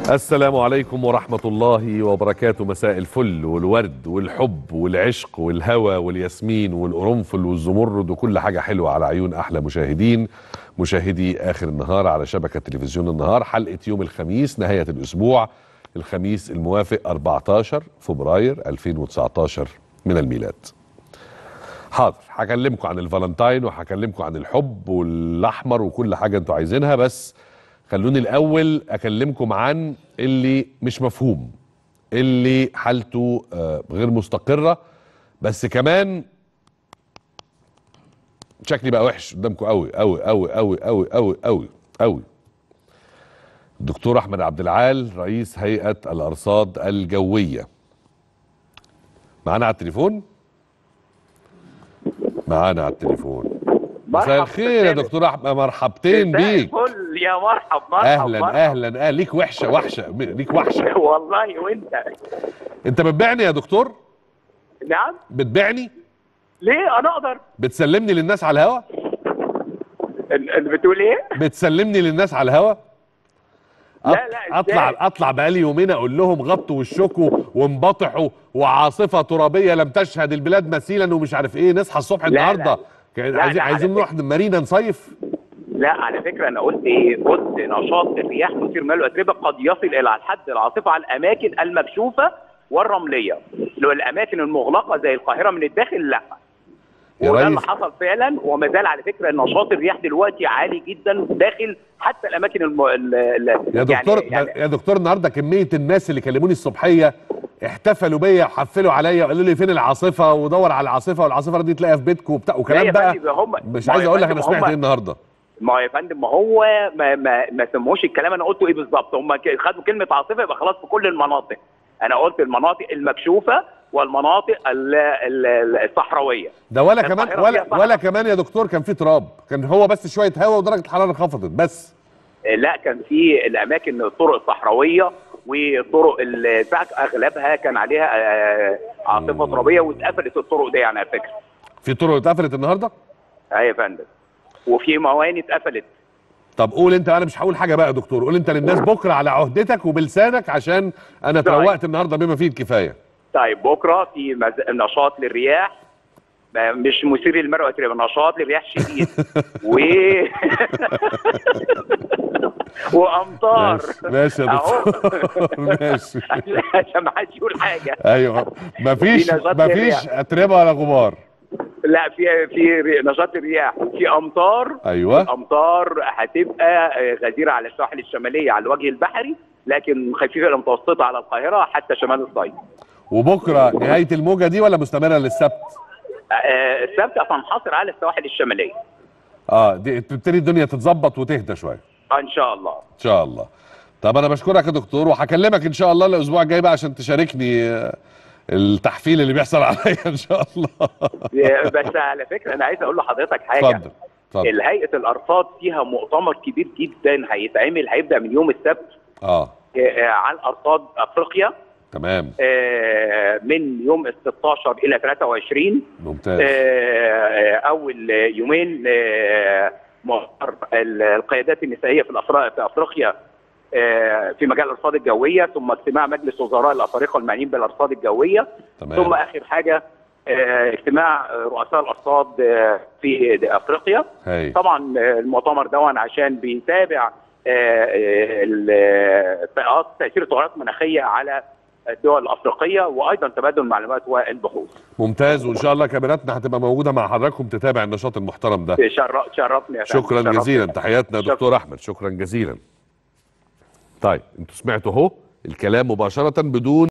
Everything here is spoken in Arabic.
السلام عليكم ورحمة الله وبركاته. مساء الفل والورد والحب والعشق والهوى والياسمين والقرنفل والزمرد وكل حاجة حلوة على عيون أحلى مشاهدين، مشاهدي آخر النهار على شبكة تلفزيون النهار. حلقة يوم الخميس نهاية الأسبوع، الخميس الموافق 14 فبراير 2019 من الميلاد. حاضر، هكلمكم عن الفالنتاين وهكلمكم عن الحب والأحمر وكل حاجة انتوا عايزينها، بس خلوني الأول أكلمكم عن اللي مش مفهوم، اللي حالته غير مستقرة، بس كمان شكلي بقى وحش قدامكم قوي قوي قوي قوي قوي قوي قوي قوي. الدكتور أحمد عبد العال رئيس هيئة الأرصاد الجوية معانا على التليفون. مساء الخير يا دكتور احمد، مرحبتين بيك. الفل يا مرحب اهلا ليك وحشه ليك وحشه والله. وانت بتبيعني يا دكتور؟ نعم. بتبيعني ليه؟ انا اقدر. بتسلمني للناس على الهوا؟ بتقول ايه؟ بتسلمني للناس على الهوا؟ لا اطلع بقالي يومين اقول لهم غطوا وشكوا وانبطحوا وعاصفه ترابيه لم تشهد البلاد مثيلا ومش عارف ايه، نصحى الصبح النهارده عايزين نروح مارينا نصيف. لا على فكره انا قلت ايه؟ قلت نشاط الرياح مثير مال واتربه قد يصل الى الحد العاصفه على الاماكن المكشوفه والرمليه، اللي هو الاماكن المغلقه زي القاهره من الداخل لا. وده اللي حصل فعلا، وما زال على فكره نشاط الرياح دلوقتي عالي جدا داخل حتى الاماكن يا دكتور يا دكتور النهارده كميه الناس اللي كلموني الصبحيه احتفلوا بيا وحفلوا عليا وقالوا لي فين العاصفه ودور على العاصفه والعاصفه دي تلاقيها في بيتكم وبتاع وكلام بقى. مش عايز اقول لك انا سمعت ايه النهارده. ما يا فندم ما هو ما سموش الكلام انا قلته ايه بالظبط. هم خدوا كلمه عاصفه يبقى خلاص في كل المناطق. انا قلت المناطق المكشوفه والمناطق الصحراويه. ده ولا كمان يا دكتور كان في تراب، كان هو بس شويه هواء ودرجه الحراره انخفضت بس. لا كان في الاماكن الطرق الصحراويه وطرق البعث اغلبها كان عليها عاصفه ترابيه واتقفلت الطرق دي يعني على فكره. في طرق اتقفلت النهارده؟ ايوه يا فندم. وفي مواني اتقفلت. طب قول انت، انا مش هقول حاجه بقى يا دكتور، قول انت للناس بكره على عهدتك وبلسانك عشان انا اتروقت النهارده بما فيه الكفايه. طيب بكره في نشاط للرياح، مش مثير للمرء واتربه، نشاط للرياح شديد وامطار. ماشي يا دكتور ماشي عشان ما حدش يقول حاجه. ايوه مفيش اتربه ولا غبار. لا في نشاط الرياح وفي امطار. ايوه الامطار هتبقى غزيره على السواحل الشماليه على الوجه البحري، لكن خفيفه الى متوسطه على القاهره حتى شمال الصعيد. وبكره نهايه الموجه دي ولا مستمره للسبت؟ السبت هتنحصر على السواحل الشماليه. دي تبتدي الدنيا تتظبط وتهدى شويه ان شاء الله. ان شاء الله. طب انا بشكرك يا دكتور، وهكلمك ان شاء الله الاسبوع الجاي بقى عشان تشاركني التحفيل اللي بيحصل عليا ان شاء الله. بس على فكره انا عايز اقول لحضرتك حاجه. اتفضل. الهيئه الارصاد فيها مؤتمر كبير جدا هيبدا من يوم السبت عن ارصاد افريقيا. تمام. من يوم 16 الى 23. ممتاز. اول يومين مؤتمر القيادات النسائيه في افريقيا في مجال الارصاد الجويه، ثم اجتماع مجلس وزراء الافارقه المعنيين بالارصاد الجويه. تمام. ثم اخر حاجه اجتماع رؤساء الارصاد في افريقيا. طبعا المؤتمر ده عشان بيتابع تاثير التغيرات المناخيه على الدول الافريقيه وايضا تبادل المعلومات والبحوث. ممتاز، وان شاء الله كاميراتنا هتبقى موجوده مع حضراتكم تتابع النشاط المحترم ده. شرفني يا فندم. شكرا جزيلا، تحياتنا دكتور احمد، شكرا جزيلا. طيب انتوا سمعتوا اهو الكلام مباشره بدون